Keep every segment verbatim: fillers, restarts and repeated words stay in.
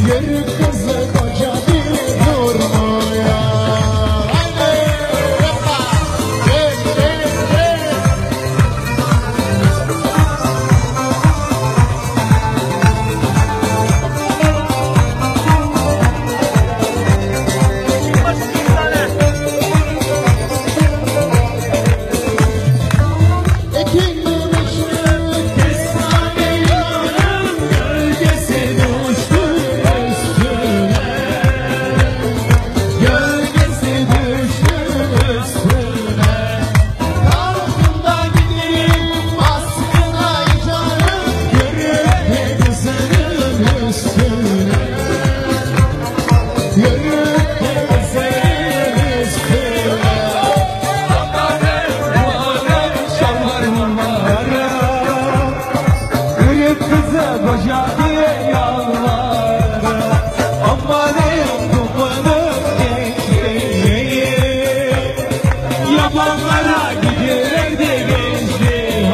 Yürü kızı koca bir durmuyor. Koca diye yalvarır, ama ne yapmadım gençliği, yabanlara giderdi gençliği.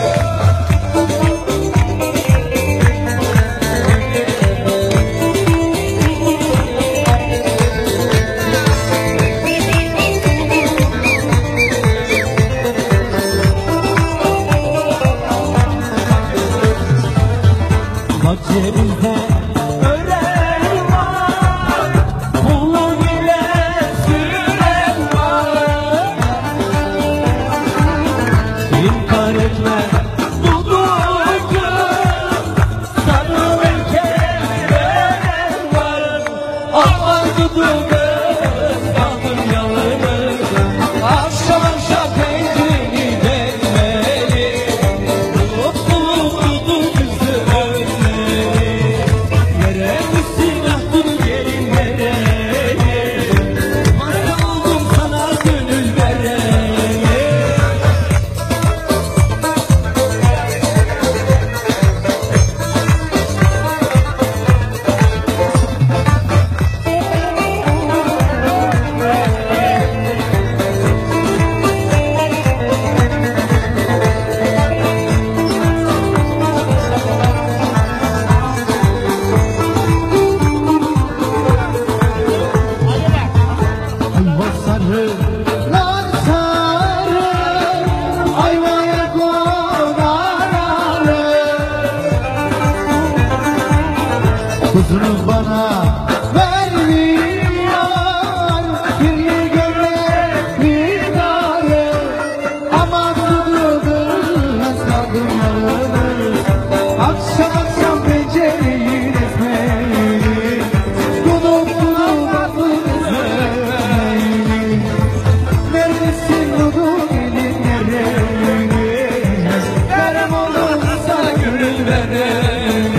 Bak cebimde ölen var, pulu bile süren var. İnkar etme bu duygu, sarılırken veren var. Aman tutup kaldım yalnız, akşam akşam pencereni delmeli. Mutluluk tutu yüzü önleri, yere düşsün aklını gelin vereni. Masa oldum sana gönül vereni. Sarılar sarı, ayvaya konarı. Kuzunu bana vermiyor, bir gömlek bir darı. Aman tutuldunuz kaldım yalnız, akşam akşam pencereyi resmeyini. Dudup dudup aklınızı neredesin Dudu gelin nereye? Verem olur sana gönül verem.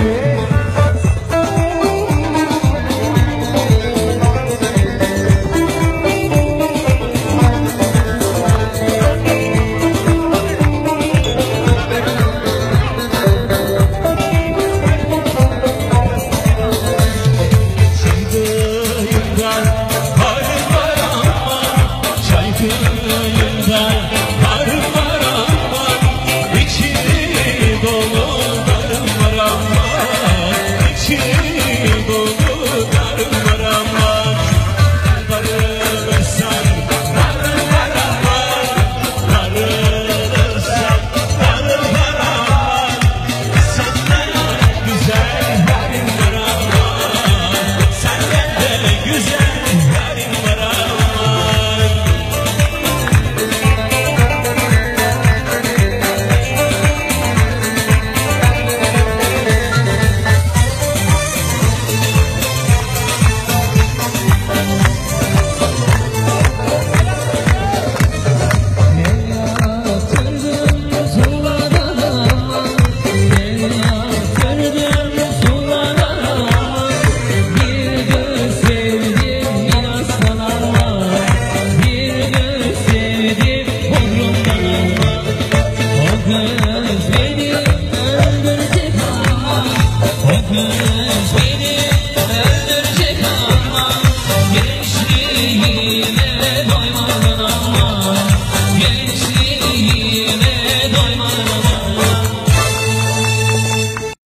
Özledim